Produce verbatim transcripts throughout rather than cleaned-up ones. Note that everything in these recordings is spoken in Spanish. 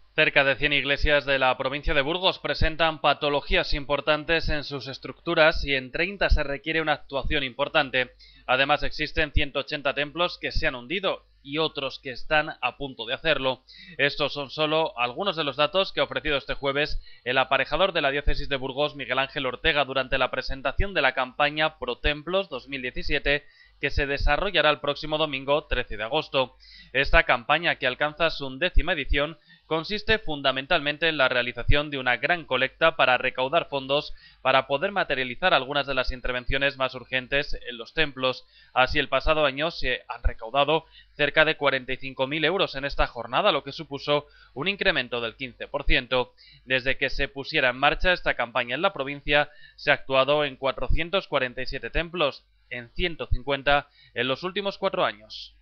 Cerca de cien iglesias de la provincia de Burgos presentan patologías importantes en sus estructuras y en treinta se requiere una actuación importante. Además, existen ciento ochenta templos que se han hundido y otros que están a punto de hacerlo. Estos son solo algunos de los datos que ha ofrecido este jueves el aparejador de la diócesis de Burgos, Miguel Ángel Ortega, durante la presentación de la campaña Pro Templos dos mil diecisiete, que se desarrollará el próximo domingo trece de agosto. Esta campaña, que alcanza su undécima edición, consiste fundamentalmente en la realización de una gran colecta para recaudar fondos para poder materializar algunas de las intervenciones más urgentes en los templos. Así, el pasado año se han recaudado cerca de cuarenta y cinco mil euros en esta jornada, lo que supuso un incremento del quince por ciento. Desde que se pusiera en marcha esta campaña en la provincia, se ha actuado en cuatrocientos cuarenta y siete templos, en ciento cincuenta en los últimos cuatro años.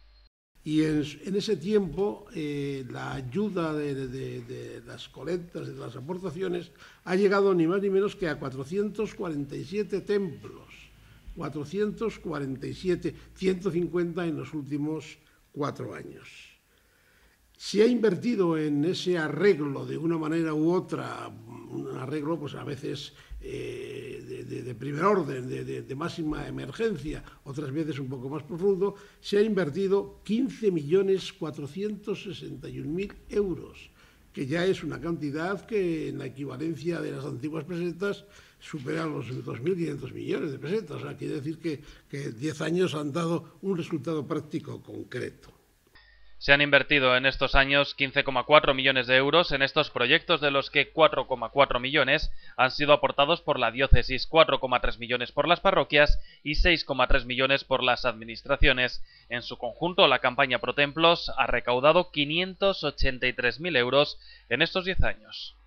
Y en, en ese tiempo eh, la ayuda de, de, de las colectas, de las aportaciones, ha llegado ni más ni menos que a cuatrocientos cuarenta y siete templos, cuatrocientos cuarenta y siete, ciento cincuenta en los últimos cuatro años. Se ha invertido en ese arreglo de una manera u otra, un arreglo pues a veces eh, de, de, de primer orden, de, de, de máxima emergencia, otras veces un poco más profundo. Se ha invertido quince millones cuatrocientos sesenta y un mil euros, que ya es una cantidad que en la equivalencia de las antiguas pesetas supera los dos mil quinientos millones de pesetas. O sea, quiere decir que, que diez años han dado un resultado práctico concreto. Se han invertido en estos años quince coma cuatro millones de euros en estos proyectos, de los que cuatro coma cuatro millones han sido aportados por la diócesis, cuatro coma tres millones por las parroquias y seis coma tres millones por las administraciones. En su conjunto, la campaña Pro Templos ha recaudado quinientos ochenta y tres mil euros en estos diez años.